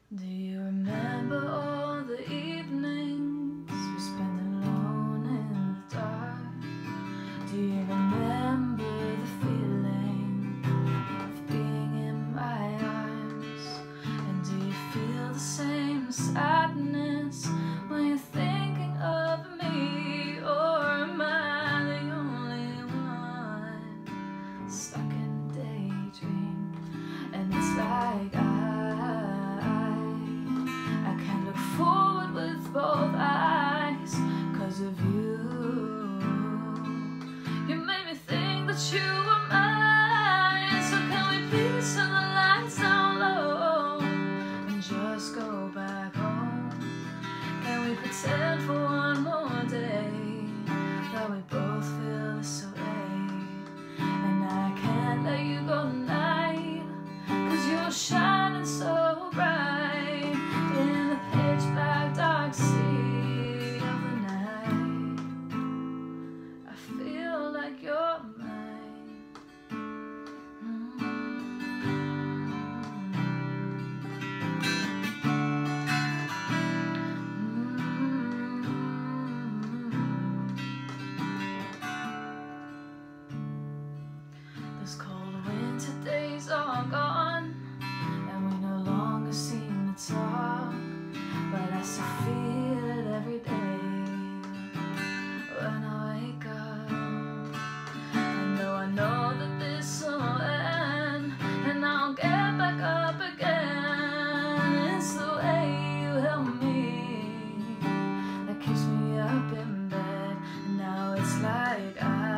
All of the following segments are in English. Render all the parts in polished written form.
Do you remember all the evenings we spent alone in the dark? Do you remember the feeling of being in my arms? And do you feel the same sadness when you're thinking of me? Or am I the only one stuck in a daydream? And it's like I can't look forward with both eyes 'cause of you. You made me think that you were mine. So can we please turn the lights down low and just go back home? Can we pretend for one more day that we both feel this way? And I can't let you go tonight 'cause you're shining so bright in the pitch black dark sea of the night. I feel like you're mine. Those cold winter days are gone, and we no longer seem to talk, but I still feel it every day when I wake up. And though I know that this will end and I'll get back up again, it's the way you help me that keeps me up in bed. And now it's like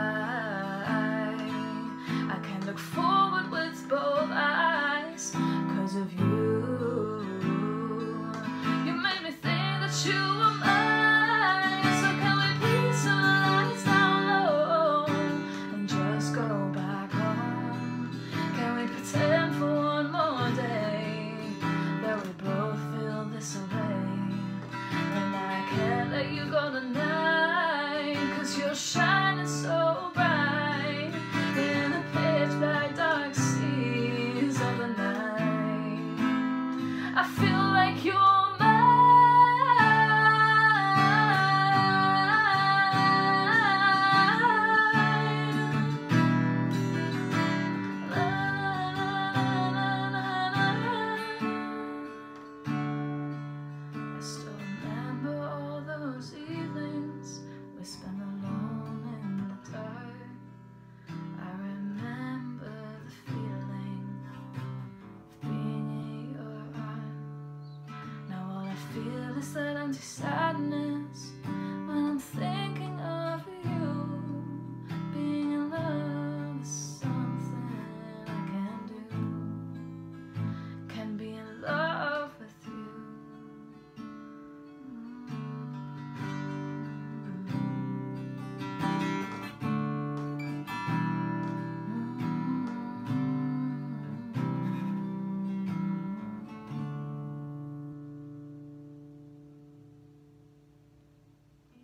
I can look forward with both eyes 'cause of you. You made me think that you were mine. So can we please turn the lights down low and just go back home? Can we pretend for one more day that we both feel this way? And I can't let you go tonight 'cause you're shining so bright in the pitch black dark seas of the night. I feel like you're I still remember all those evenings we spent alone in the dark. I remember the feeling of being in your arms. Now all I feel is that empty sadness